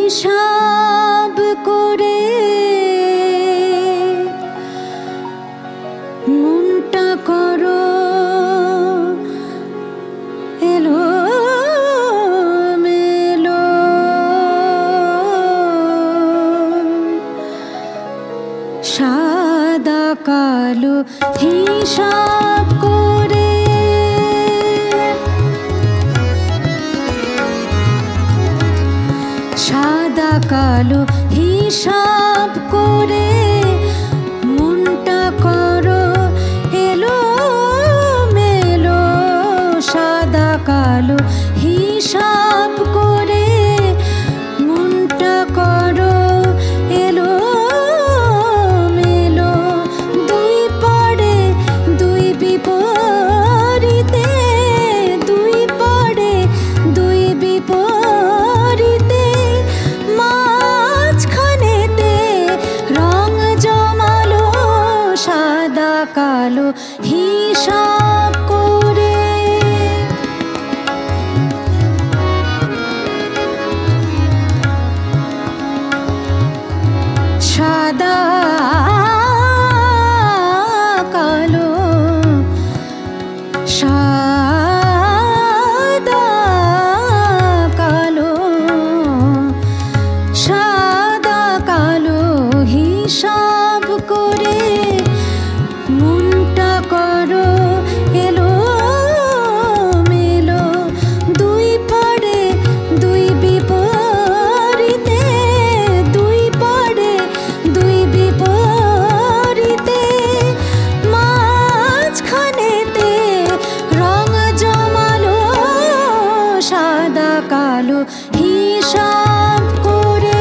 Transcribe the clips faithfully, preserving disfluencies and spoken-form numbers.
হিসাব করে মনটা করো এলো মেলো, সাদা কালো হিসাব করে সাদা কালো হিসাব করে মনটা করো এলো মেলো, সাদা কালো হিসাব করে মনটা করো এলো মেলো। দুই পড়ে দুই বিপরীতে, দুই পড়ে দুই বিপরীতে, মাঝখানেতে রং জমালো, সাদা কালো হিসাব করে। সাদা কালো সাদা কালো সাদা কালো হিসাব করে মনটা করো এলো মেলো। দুই পড়ে দুই বিপরীতে, দুই পড়ে দুই বিপরীতে, মাঝখানেতে রং জমালো, সাদা কালো হিসাব করে।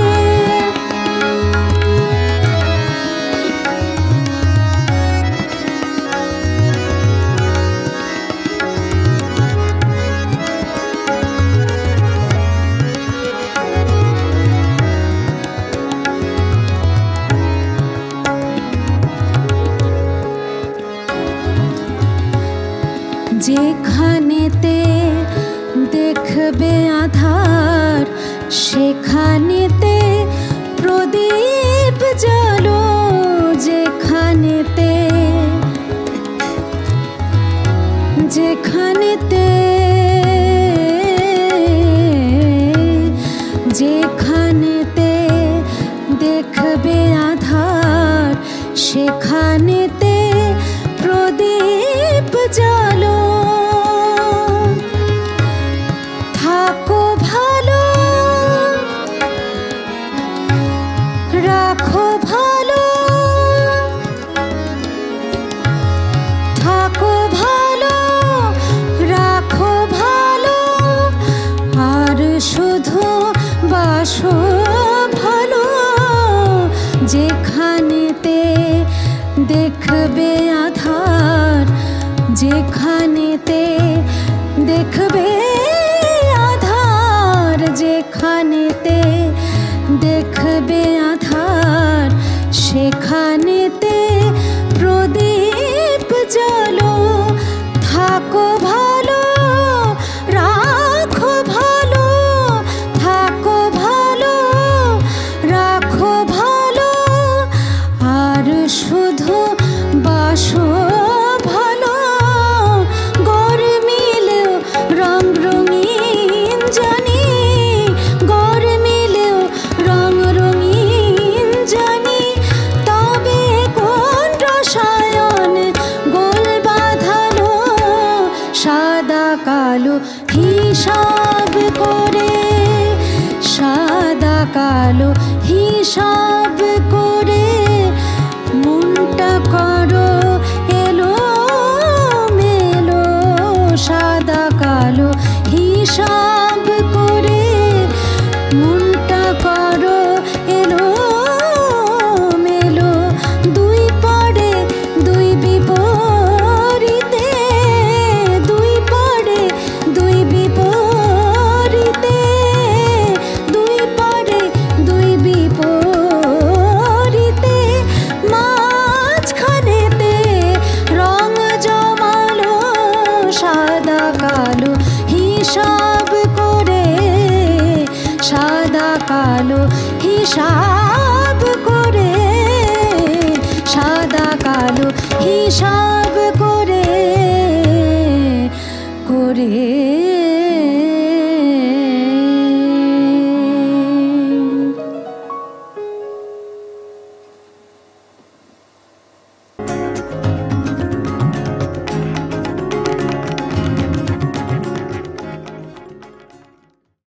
যেখানেতে দেখবে আধার সেখানেতে প্রদীপ জ্বালো, যেখানেতে যেখানেতে যেখানেতে দেখবে আধার সেখানেতে প্রদীপ জ্বালো। থাকো ভালো রাখো ভালো, থাকো ভালো রাখো ভালো, আর শুধু বাসো ভালো। যেখানেতে দেখবে আধার, যেখানেতে দেখবে আধার, যেখানেতে দেখবে আধার সেখানেতে প্রদীপ জ্বালো। থাকো ভালো রাখো ভালো, থাকো ভালো রাখো ভালো, আর শুধু বাসো ভালো। গরমিলেও রং রঙিন জানি, গরমিলেও রং রঙিন জানি, তবে কোন রসায়ন গোল বাঁধালো, সাদা কালো হিসাব করে, সাদা কালো হিসাব করে মনটা করো এলো মেলো, সাদা কালো হিসাব করে মনটা করো এলো মেলো। দুই পড়ে দুই বিপরীতে, দুই পড়ে দুই বিপরীতে, দুই পড়ে দুই বিপরীতে, মাঝখানেতে রং জমালো, সাদা কালো হিসাব করে, সাদা কালো হিসাব করে, সাদা কালো হিসাব করে করে